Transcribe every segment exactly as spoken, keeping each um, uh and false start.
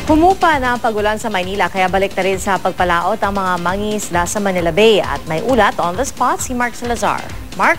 Humupa na ang pagulan sa Maynila kaya balik na rin sa pagpalaot ang mga mangingisda sa Manila Bay at may ulat on the spot si Mark Salazar. Mark?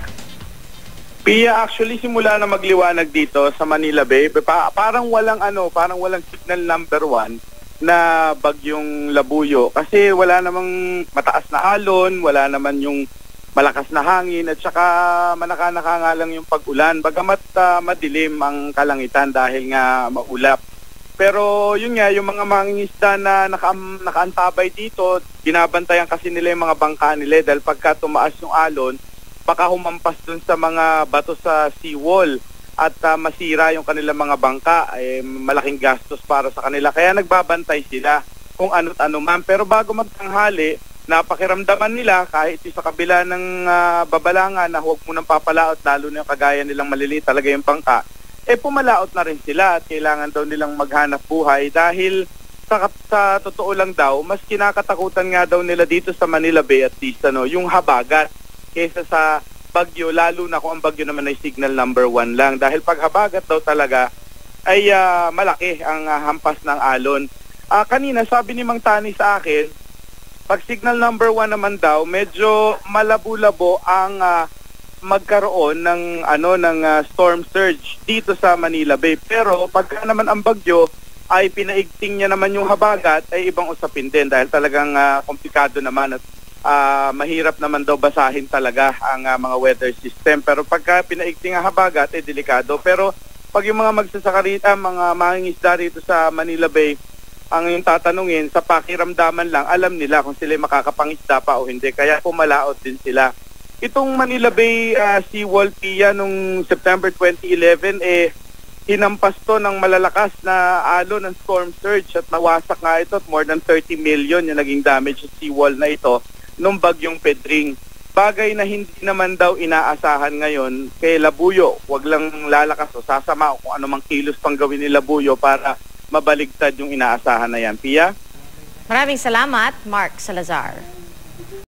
Pia, actually simula na magliwanag dito sa Manila Bay, pa parang walang ano, parang walang signal number one na bagyong Labuyo kasi wala namang mataas na alon, wala naman yung malakas na hangin at saka manaka-naka nga lang yung pag-ulan. Bagamat uh, madilim ang kalangitan dahil nga maulap. Pero yun nga, yung mga mangingisda na naka, nakaantabay dito, binabantayan kasi nila yung mga bangka nila dahil pagka tumaas yung alon, baka humampas dun sa mga bato sa seawall at uh, masira yung kanilang mga bangka, eh, malaking gastos para sa kanila. Kaya nagbabantay sila kung ano't ano man. Pero bago magtanghali, napakiramdaman nila kahit sa kabila ng uh, babalangan na huwag munang papalaot, lalo na yung kagaya nilang maliliit talaga yung bangka, eh pumalaot na rin sila at kailangan daw nilang maghanap buhay dahil sa, sa totoo lang daw, mas kinakatakutan nga daw nila dito sa Manila Bay at least ano, yung habagat kaysa sa bagyo, lalo na kung ang bagyo naman ay signal number one lang. Dahil pag habagat daw talaga ay uh, malaki ang uh, hampas ng alon. Uh, kanina sabi ni Mang Tani sa akin, pag signal number one naman daw, medyo malabo-labo ang uh, magkaroon ng ano ng uh, storm surge dito sa Manila Bay. Pero pagka naman ang bagyo ay pinaigting niya naman yung habagat, ay ibang usapin din dahil talagang uh, komplikado naman at uh, mahirap naman daw basahin talaga ang uh, mga weather system. Pero pagka pinaigting ang habagat ay delikado. Pero pag yung mga magsasaka rito, mga mangingisda rito sa Manila Bay, ang yung tatanungin, sa pakiramdaman lang, alam nila kung sila makakapangisda pa o hindi. Kaya pumalaot din sila. Itong Manila Bay uh, seawall, Pia, nung September twenty eleven, eh, hinampas to ng malalakas na alon ng storm surge at nawasak nga ito at more than thirty million yung naging damage sa seawall na ito nung bagyong Pedring. Bagay na hindi naman daw inaasahan ngayon kay Labuyo. Huwag lang lalakas o sasama o kung anumang kilos pang gawin ni Labuyo para mabaligtad yung inaasahan na yan. Pia? Maraming salamat, Mark Salazar.